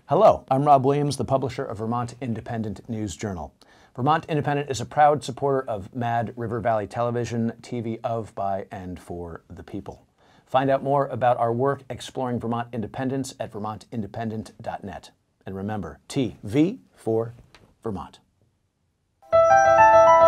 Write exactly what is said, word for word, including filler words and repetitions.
Hello, I'm Rob Williams, the publisher of Vermont Independent News Journal. Vermont Independent is a proud supporter of Mad River Valley Television, T V of, by, and for the people. Find out more about our work exploring Vermont independence at vermont independent dot net. And remember, T V for Vermont.